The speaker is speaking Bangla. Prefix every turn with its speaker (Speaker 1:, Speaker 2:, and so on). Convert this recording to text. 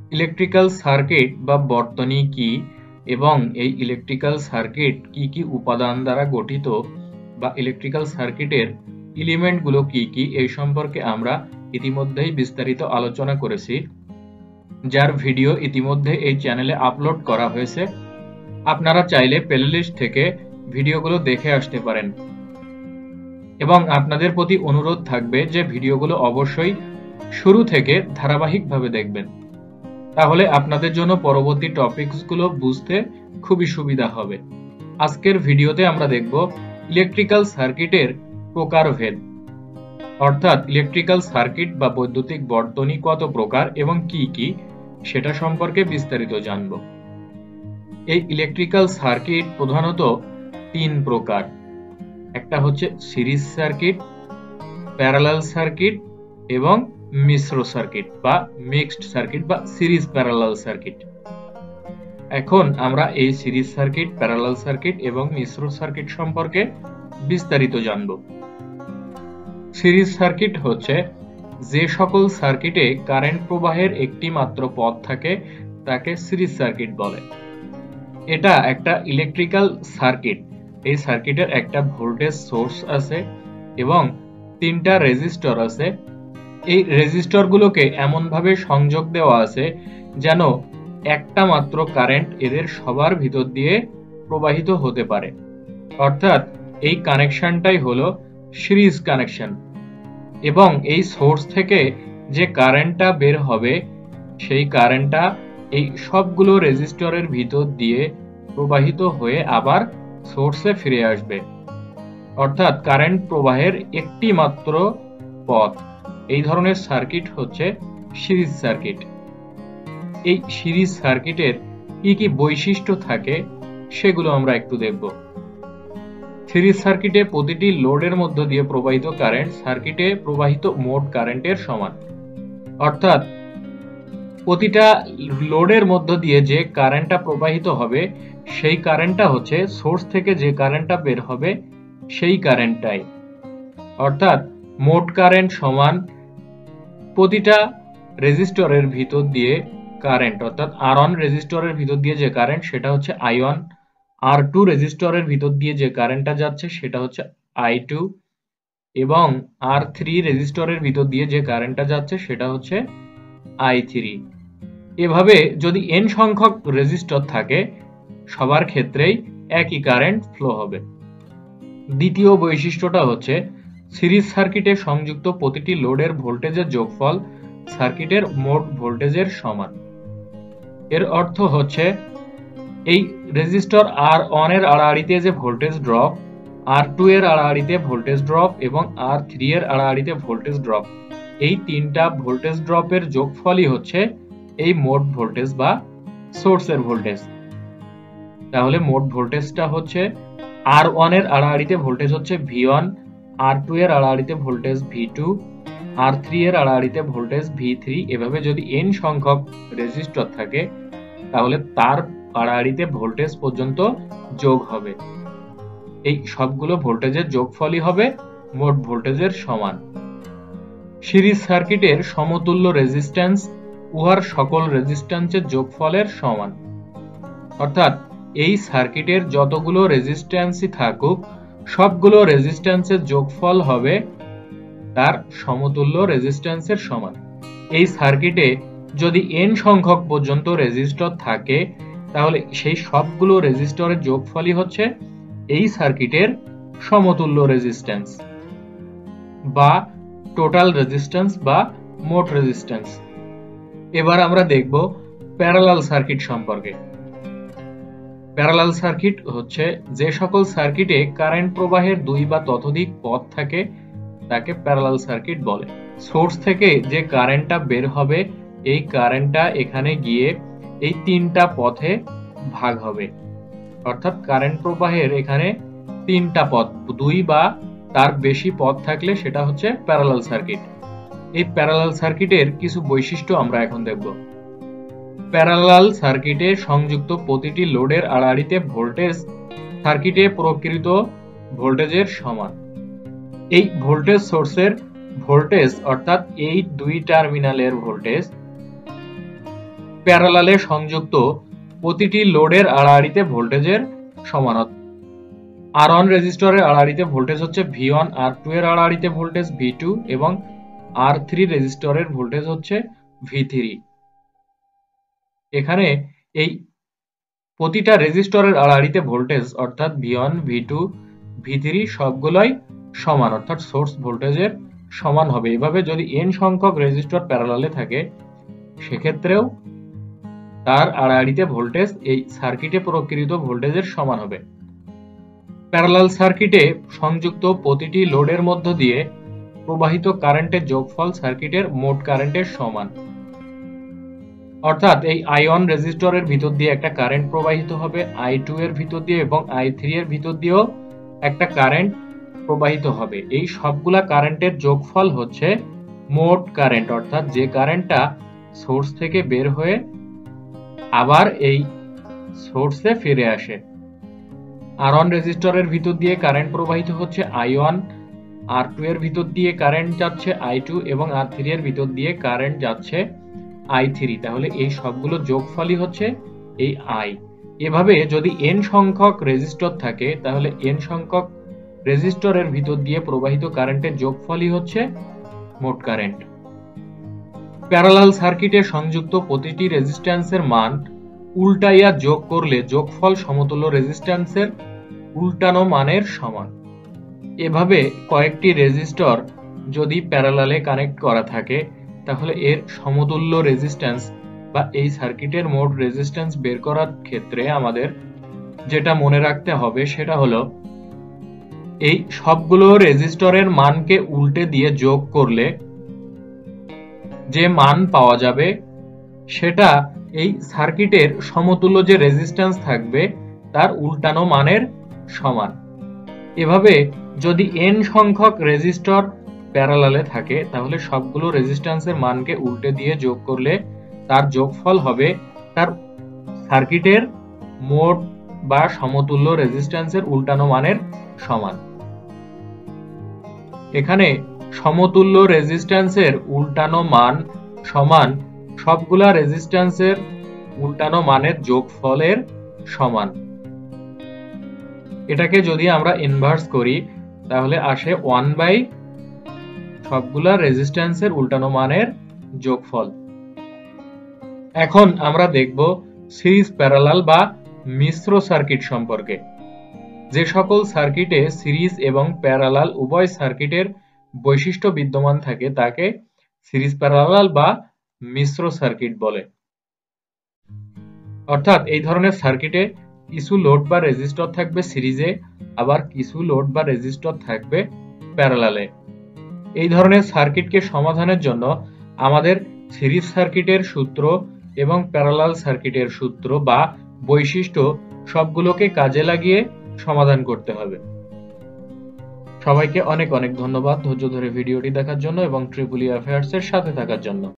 Speaker 1: ইলেকট্রিক্যাল সার্কিট বা বর্তনী কি এবং এই ইলেকট্রিক্যাল সার্কিট কি কি উপাদান দ্বারা গঠিত বা ইলেকট্রিক্যাল সার্কিটের এলিমেন্টগুলো কি কি এই সম্পর্কে আমরা ইতিমধ্যেই বিস্তারিত আলোচনা করেছি, যার ভিডিও ইতিমধ্যে এই চ্যানেলে আপলোড করা হয়েছে। আপনারা চাইলে প্লেলিস্ট থেকে ভিডিওগুলো দেখে আসতে পারেন এবং আপনাদের প্রতি অনুরোধ থাকবে যে ভিডিওগুলো অবশ্যই শুরু থেকে ধারাবাহিকভাবে দেখবেন, তাহলে আপনাদের জন্য পরবর্তী টপিকসগুলো বুঝতে খুবই সুবিধা হবে। আজকের ভিডিওতে আমরা দেখব ইলেকট্রিক্যাল সার্কিটের প্রকারভেদ, অর্থাৎ ইলেকট্রিক্যাল সার্কিট বা বৈদ্যুতিক বর্তনী কত প্রকার এবং কি কি সেটা সম্পর্কে বিস্তারিত জানব। এই ইলেকট্রিক্যাল সার্কিট প্রধানত তিন প্রকার। একটা হচ্ছে সিরিজ সার্কিট, প্যারালাল সার্কিট এবং মিশ্র সার্কিট বা মিক্সড সার্কিট বা সিরিজ প্যারালাল সার্কিট। এখন আমরা এই সিরিজ সার্কিট, প্যারালাল সার্কিট এবং মিশ্র সার্কিট সম্পর্কে বিস্তারিত জানব। সিরিজ সার্কিট হচ্ছে যে সকল সার্কিটে কারেন্ট প্রবাহের একটি মাত্র পথ থাকে তাকে সিরিজ সার্কিট বলে। এটা একটা ইলেকট্রিক্যাল সার্কিট। এই সার্কিটের একটা ভোল্টেজ সোর্স আছে এবং তিনটা রেজিস্টর আছে। এই রেজিস্টরগুলোকে এমনভাবে সংযোগ দেওয়া আছে যেন একটা মাত্র কারেন্ট এদের সবার ভিতর দিয়ে প্রবাহিত হতে পারে, অর্থাৎ এই কানেকশনটাই হলো সিরিজ কানেকশন। এবং এই সোর্স থেকে যে কারেন্টটা বের হবে সেই কারেন্টটা এই সবগুলো রেজিস্টরের ভিতর দিয়ে প্রবাহিত হয়ে আবার সোর্সে ফিরে আসবে, অর্থাৎ কারেন্ট প্রবাহের একটি মাত্র পথ। এই ধরনের সার্কিট হচ্ছে সিরিজ সার্কিট। এই সিরিজ সার্কিটের কি কি বৈশিষ্ট্য থাকে সেগুলো আমরা একটু দেখব। সিরিজ সার্কিটে প্রতিটি লোডের মধ্য দিয়ে প্রবাহিত কারেন্ট সার্কিটে প্রবাহিত মোট কারেন্টের সমান, অর্থাৎ প্রতিটা লোডের মধ্য দিয়ে যে কারেন্টটা প্রবাহিত হবে সেই কারেন্টটা হচ্ছে সোর্স থেকে যে কারেন্টটা বের হবে সেই কারেন্টটাই, অর্থাৎ মোট কারেন্ট সমান প্রতিটা রেজিস্টরের ভিতর দিয়ে কারেন্ট, অর্থাৎ R1 রেজিস্টরের ভিতর দিয়ে যে কারেন্ট সেটা হচ্ছে I1, R2 রেজিস্টরের ভিতর দিয়ে যে কারেন্টটা যাচ্ছে সেটা হচ্ছে I2 এবং R3 রেজিস্টরের ভিতর দিয়ে যে কারেন্টটা যাচ্ছে সেটা হচ্ছে I3। এভাবে যদি n সংখ্যক রেজিস্টর থাকে সবার ক্ষেত্রেই একই কারেন্ট ফ্লো হবে। দ্বিতীয় বৈশিষ্ট্যটা হচ্ছে সিরিজ সার্কিটে সংযুক্ত প্রতিটি লোডের ভোল্টেজের যোগফল সার্কিটের মোট ভোল্টেজের সমান। এর অর্থ হচ্ছে এই রেজিস্টর R1 এর আড়াআড়িতে যে ভোল্টেজ ড্রপ, R2 এর আড়াআড়িতে ভোল্টেজ ড্রপ এবং R3 এর আড়াআড়িতে ভোল্টেজ ড্রপ, এই তিনটা ভোল্টেজ ড্রপের যোগফলই হচ্ছে এই মোট ভোল্টেজ বা সোর্সের ভোল্টেজ। তাহলে মোট ভোল্টেজটা হচ্ছে R1 এর আড়াআড়িতে ভোল্টেজ হচ্ছে V1, R2 এর আড়াআড়িতে ভোল্টেজ V2, R3 এর আড়াআড়িতে ভোল্টেজ V3। এভাবে যদি n সংখ্যক রেজিস্টর থাকে তাহলে তার আড়াআড়িতে ভোল্টেজ পর্যন্ত যোগ হবে। এই সবগুলো ভোল্টেজের যোগফলই হবে মোট ভোল্টেজের সমান। সিরিজ সার্কিটের সমতুল্য রেজিস্ট্যান্স উহার সকল রেজিস্ট্যান্সের যোগফলের সমান, অর্থাৎ এই সার্কিটের যতগুলো রেজিস্ট্যান্সই থাকুক সবগুলো রেজিস্ট্যান্সের যোগফল হবে তার সমতুল্য রেজিস্ট্যান্সের সমান। এই সার্কিটে যদি n সংখ্যক পর্যন্ত রেজিস্টর থাকে তাহলে সেই সবগুলো রেজিস্টরের যোগফলই হচ্ছে এই সার্কিটের সমতুল্য রেজিস্ট্যান্স বা টোটাল রেজিস্ট্যান্স বা মোট রেজিস্ট্যান্স। এবার আমরা দেখব প্যারালাল সার্কিট সম্পর্কে। প্যারালাল সার্কিট হচ্ছে যে সকল সার্কিটে কারেন্ট প্রবাহের দুই বা ততোধিক পথ থাকে তাকে প্যারালাল সার্কিট বলে। সোর্স থেকে যে কারেন্টটা বের হবে এই কারেন্টটা এখানে গিয়ে এই তিনটা পথে ভাগ হবে, অর্থাৎ কারেন্ট প্রবাহের এখানে তিনটা পথ, দুই বা তার বেশি পথ থাকলে সেটা হচ্ছে প্যারালাল সার্কিট। এই প্যারালাল সার্কিটের কিছু বৈশিষ্ট্য আমরা এখন দেখব। প্যারালাল সার্কিটে সংযুক্ত প্রতিটি লোডের আড়াআড়িতে ভোল্টেজ সার্কিটে প্রকৃত ভোল্টেজের সমান। এই ভোল্টেজ সোর্সের ভোল্টেজ অর্থাৎ এই দুই টার্মিনালের ভোল্টেজ প্যারালালে সংযুক্ত প্রতিটি লোডের আড়াআড়িতে ভোল্টেজের সমানত। R1 রেজিস্টরের আড়াআড়িতে ভোল্টেজ হচ্ছে V1, R2 এর আড়াআড়িতে ভোল্টেজ V2 এবং R3 রেজিস্টরের ভোল্টেজ হচ্ছে V3। এখানে এই প্রতিটা রেজিস্টরের আড়াআড়িতে ভোল্টেজ অর্থাৎ V1, V2, V3 সবগুলোই সমান অর্থাৎ সোর্স ভোল্টেজের সমান হবে। এভাবে যদি n সংখ্যক রেজিস্টর প্যারালালে থাকে সেক্ষেত্রেও তার আড়াআড়িতে ভোল্টেজ এই সার্কিটে প্রয়োগকৃত ভোল্টেজের সমান হবে। প্যারালাল সার্কিটে সংযুক্ত প্রতিটি লোডের মধ্য দিয়ে প্রবাহিত কারেন্টের যোগফল সার্কিটের মোট কারেন্টের সমান। অর্থাৎ এই I1 রেজিস্টরের ভিতর দিয়ে একটা কারেন্ট প্রবাহিত হবে, I2 এর ভিতর দিয়ে এবং I3 এর ভিতর দিয়েও একটা কারেন্ট প্রবাহিত হবে। এই সবগুলা কারেন্টের যোগফল হচ্ছে মোট কারেন্ট, অর্থাৎ যে কারেন্টটা সোর্স থেকে বের হয়ে আবার এই সোর্সে ফিরে আসে। R1 রেজিস্টরের ভিতর দিয়ে কারেন্ট প্রবাহিত হচ্ছে I1, R2 এর ভিতর দিয়ে কারেন্ট যাচ্ছে I2 এবং R3 এর ভিতর দিয়ে কারেন্ট যাচ্ছে I3। তাহলে এই সবগুলো যোগফলই হচ্ছে এই I। এভাবে যদি n সংখ্যক রেজিস্টর থাকে তাহলে n সংখ্যক রেজিস্টরের ভিতর দিয়ে প্রবাহিত কারেন্টের যোগফলই হচ্ছে মোট কারেন্ট। প্যারালাল সার্কিটে সংযুক্ত প্রতিটি রেজিস্ট্যান্সের মান উল্টাইয়া যোগ করলে যোগফল সমতুল্য রেজিস্ট্যান্সের উল্টানো মানের সমান। এভাবে কয়েকটি রেজিস্টর যদি প্যারালালে কানেক্ট করা থাকে তাহলে এর সমতুল্য রেজিস্ট্যান্স বা এই সার্কিটের মোট রেজিস্ট্যান্স বের করার ক্ষেত্রে আমাদের যেটা মনে রাখতে হবে সেটা হলো এই সবগুলো রেজিস্টরের মানকে উল্টে দিয়ে যোগ করলে যে মান পাওয়া যাবে সেটা এই সার্কিটের সমতুল্য যে রেজিস্ট্যান্স থাকবে তার উল্টানো মানের সমান। এভাবে যদি n সংখ্যক রেজিস্টর প্যারালালে থাকে তাহলে সবগুলো রেজিস্ট্যান্সের মানকে উল্টে দিয়ে যোগ করলে তার যোগফল হবে তার সার্কিটের মোট বা সমতুল্য রেজিস্ট্যান্সের উল্টানো মানের সমান। এখানে সমতুল্য রেজিস্ট্যান্সের উল্টানো মান সমান সবগুলা রেজিস্ট্যান্সের উল্টানো মানের যোগফলের সমান। এটাকে যদি আমরা ইনভার্স করি তাহলে আসে 1/, সবগুলা রেজিস্ট্যান্সের উল্টানো মানের যোগফল। এখন আমরা দেখব সিরিজ প্যারালাল বা মিশ্র সার্কিট সম্পর্কে। যে সকল সার্কিটে সিরিজ এবং প্যারালাল উভয় সার্কিটের বৈশিষ্ট্য বিদ্যমান থাকে তাকে সিরিজ প্যারালাল বা মিশ্র সার্কিট বলে। অর্থাৎ এই ধরনের সার্কিটে কিছু লোড বা রেজিস্টর থাকবে সিরিজে, আবার কিছু লোড বা রেজিস্টর থাকবে প্যারালালে। এই ধরনের সার্কিটকে সমাধানের জন্য আমাদের সিরিজ সার্কিটের সূত্র এবং প্যারালাল সার্কিটের সূত্র বা বৈশিষ্ট্য সবগুলোকে কাজে লাগিয়ে সমাধান করতে হবে। সবাইকে অনেক অনেক ধন্যবাদ ধৈর্য ধরে ভিডিওটি দেখার জন্য এবং ট্রিপল ই অ্যাফেয়ার্স এর সাথে থাকার জন্য।